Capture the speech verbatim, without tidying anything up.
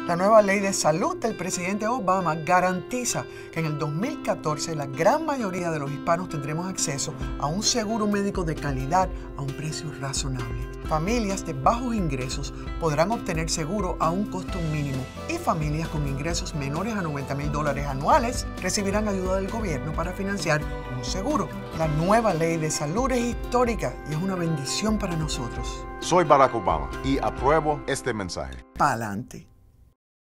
La nueva ley de salud del presidente Obama garantiza que en el dos mil catorce la gran mayoría de los hispanos tendremos acceso a un seguro médico de calidad a un precio razonable. Familias de bajos ingresos podrán obtener seguro a un costo mínimo y familias con ingresos menores a noventa mil dólares anuales recibirán ayuda del gobierno para financiar un seguro. La nueva ley de salud es histórica y es una bendición para nosotros. Soy Barack Obama y apruebo este mensaje. Pa'lante.